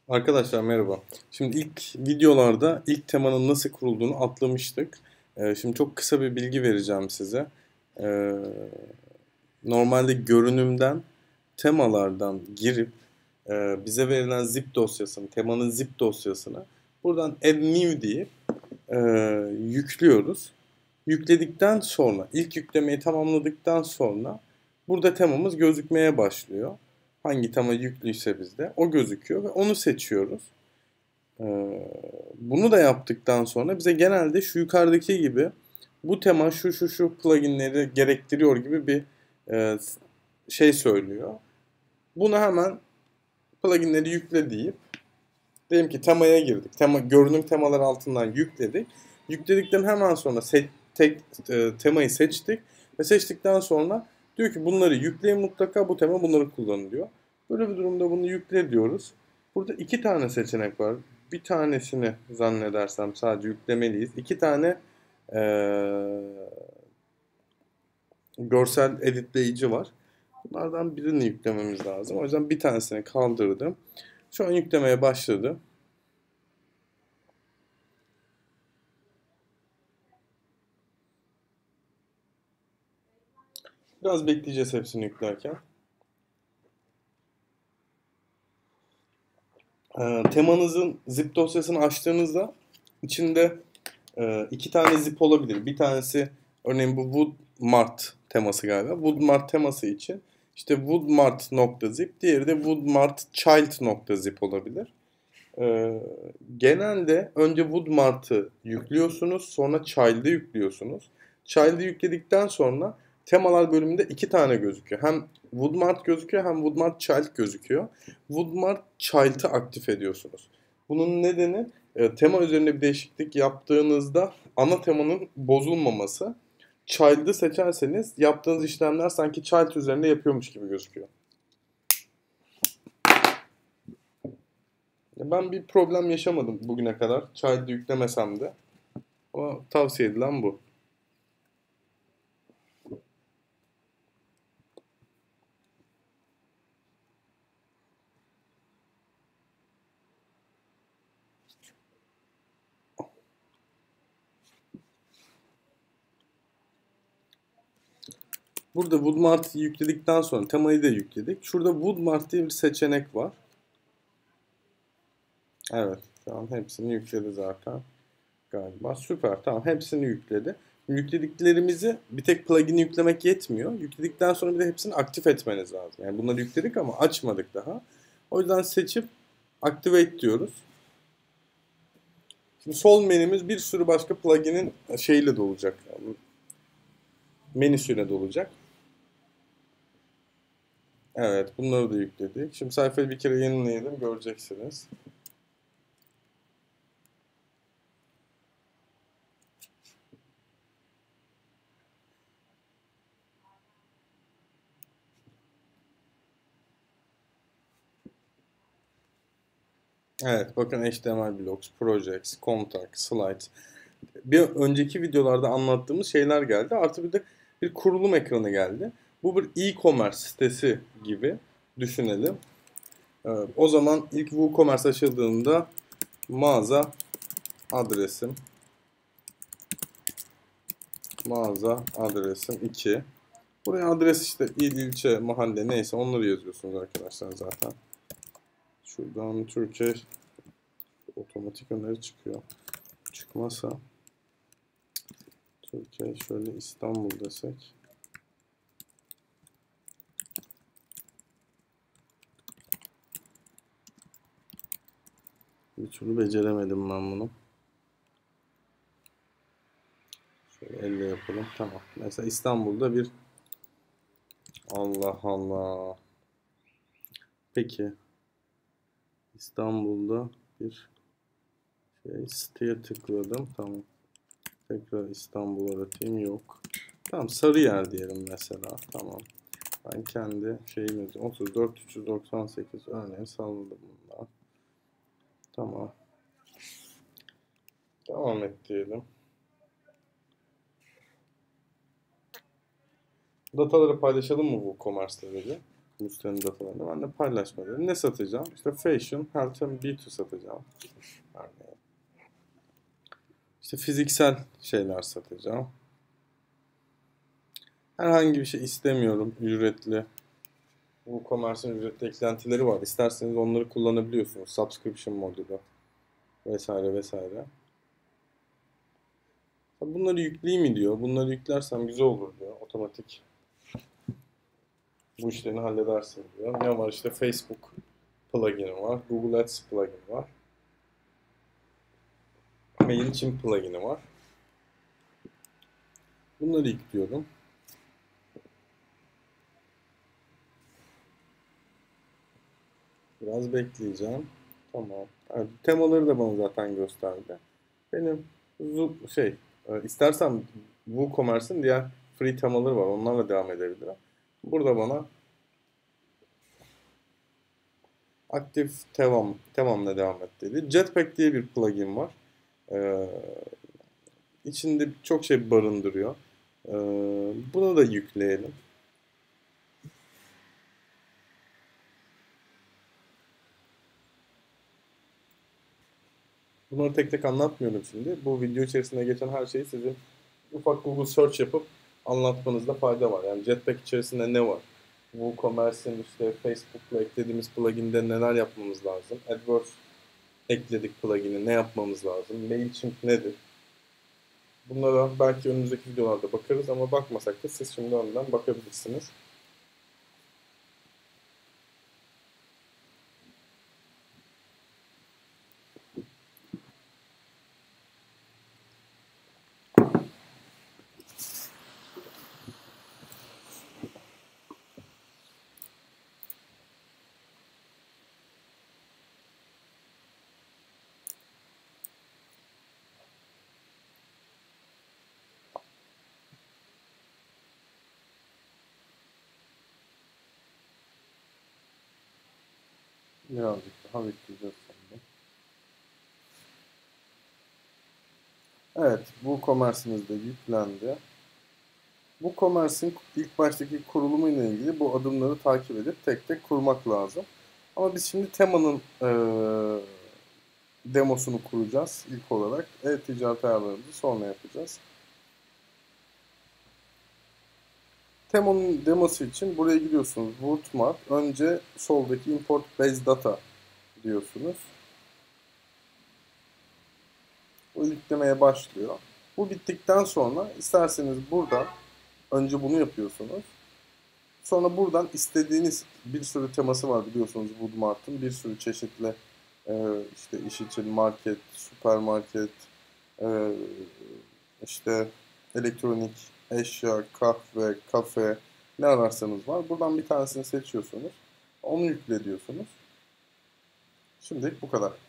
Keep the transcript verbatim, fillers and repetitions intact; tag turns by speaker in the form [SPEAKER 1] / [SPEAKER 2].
[SPEAKER 1] Arkadaşlar merhaba. Şimdi ilk videolarda ilk temanın nasıl kurulduğunu atlamıştık. Ee, şimdi çok kısa bir bilgi vereceğim size. Ee, Normalde görünümden temalardan girip e, bize verilen zip dosyasını, temanın zip dosyasını buradan add new deyip e, yüklüyoruz. Yükledikten sonra, ilk yüklemeyi tamamladıktan sonra burada temamız gözükmeye başlıyor. Hangi tema yüklüyse bizde o gözüküyor ve onu seçiyoruz. Ee, Bunu da yaptıktan sonra bize genelde şu yukarıdaki gibi bu tema şu şu şu pluginleri gerektiriyor gibi bir e, şey söylüyor. Bunu hemen pluginleri yükle deyip diyelim ki temaya girdik. Tema, görünüm temaları altından yükledik. Yükledikten hemen sonra se tek, e, temayı seçtik ve seçtikten sonra diyor ki bunları yükleyin, mutlaka bu tema bunları kullanın diyor. Böyle bir durumda bunu yükle diyoruz. Burada iki tane seçenek var. Bir tanesini zannedersem sadece yüklemeliyiz. İki tane e, görsel editleyici var. Bunlardan birini yüklememiz lazım. O yüzden bir tanesini kaldırdım. Şu an yüklemeye başladı. Biraz bekleyeceğiz hepsini yüklerken. Ee, temanızın zip dosyasını açtığınızda içinde e, iki tane zip olabilir. Bir tanesi örneğin bu Woodmart teması galiba. Woodmart teması için işte woodmart.zip, diğeri de woodmartchild.zip olabilir. Ee, Genelde önce Woodmart'ı yüklüyorsunuz, sonra Child'ı yüklüyorsunuz. Child'ı yükledikten sonra temalar bölümünde iki tane gözüküyor. Hem Woodmart gözüküyor hem Woodmart Child gözüküyor. Woodmart Child'ı aktif ediyorsunuz. Bunun nedeni e, tema üzerinde bir değişiklik yaptığınızda ana temanın bozulmaması. Child'ı seçerseniz yaptığınız işlemler sanki Child üzerinde yapıyormuş gibi gözüküyor. Ben bir problem yaşamadım bugüne kadar. Child'ı yüklemesem de. Ama tavsiye edilen bu. Burada Woodmart'ı yükledikten sonra temayı da yükledik. Şurada Woodmart diye bir seçenek var. Evet. Tamam, hepsini yükledi zaten. Galiba. Süper. Tamam, hepsini yükledi. Yüklediklerimizi bir tek plugin'i yüklemek yetmiyor. Yükledikten sonra bir de hepsini aktif etmeniz lazım. Yani bunları yükledik ama açmadık daha. O yüzden seçip activate diyoruz. Şimdi sol menümüz bir sürü başka plugin'in şeyiyle dolacak. Yani menüsüyle dolacak. Evet, bunları da yükledik. Şimdi sayfayı bir kere yenileyelim, göreceksiniz. Evet, bakın H T M L blocks, projects, contacts, slides. Bir önceki videolarda anlattığımız şeyler geldi. Artı bir de bir kurulum ekranı geldi. Bu bir e-commerce sitesi gibi düşünelim. Evet, o zaman ilk WooCommerce açıldığında mağaza adresim mağaza adresim iki. Buraya adres işte il, ilçe, mahalle neyse onları yazıyorsunuz arkadaşlar zaten. Şuradan Türkiye otomatik öneri çıkıyor. Çıkmasa Türkiye şöyle İstanbul desek. Bir türlü beceremedim ben bunu. Şöyle elle yapalım. Tamam. Mesela İstanbul'da bir Allah Allah. Peki. İstanbul'da bir şey siteye tıkladım. Tamam. Tekrar İstanbul aratayım. Yok. Tamam. Sarıyer diyelim mesela. Tamam. Ben kendi şeyimi otuz dört üç yüz doksan sekiz örneğin salladım bundan. Tamam. Devam et diyelim. Dataları paylaşalım mı bu WooCommerce'la dedi. müşterinin datalarını. Ben de paylaşma dedim. Ne satacağım? İşte fashion, health and beauty satacağım. Örneğin. İşte fiziksel şeyler satacağım. Herhangi bir şey istemiyorum. Ücretli. WooCommerce'ın ücretli eklentileri var. İsterseniz onları kullanabiliyorsunuz. Subscription modülü vesaire vesaire. Bunları yükleyeyim mi diyor. Bunları yüklersem güzel olur diyor. Otomatik bu işlerini halledersin diyor. Ne var? İşte Facebook plugin'i var. Google Ads plugin'i var. MailChimp plugin'i var. Bunları yüklüyorum. Biraz bekleyeceğim. Tamam. Evet, temaları da bana zaten gösterdi. Benim şey, istersem WooCommerce'ın diğer free temaları var. Onlarla devam edebilirim. Burada bana aktif devam, devamla devam et dedi. Jetpack diye bir plugin var. Ee, içinde çok şey barındırıyor. Ee, bunu da yükleyelim. Bunları tek tek anlatmıyorum şimdi. Bu video içerisinde geçen her şeyi sizin ufak Google search yapıp anlatmanızda fayda var. Yani Jetpack içerisinde ne var? WooCommerce'in işte Facebook'la eklediğimiz plugin'de neler yapmamız lazım? AdWords ekledik plugin'i, ne yapmamız lazım? MailChimp nedir? Bunlara belki önümüzdeki videolarda bakarız ama bakmasak da siz şimdi önden bakabilirsiniz. Birazcık daha bekleyeceğiz şimdi. Evet, WooCommerce'imiz de yüklendi. WooCommerce'in ilk baştaki kurulumu ile ilgili bu adımları takip edip tek tek kurmak lazım. Ama biz şimdi temanın e, demosunu kuracağız ilk olarak. E-ticaret ayarlarımızı sonra yapacağız. Temanın demosu için buraya gidiyorsunuz. Wordmark. Önce soldaki import base data diyorsunuz. O yüklemeye başlıyor. Bu bittikten sonra isterseniz buradan önce bunu yapıyorsunuz. Sonra buradan istediğiniz bir sürü teması var biliyorsunuz Woodmart'ın. Bir sürü çeşitli e, işte iş için market, süpermarket, e, işte elektronik, eşya, kahve, kafe ne ararsanız var. Buradan bir tanesini seçiyorsunuz. Onu yükle diyorsunuz. Şimdilik bu kadar.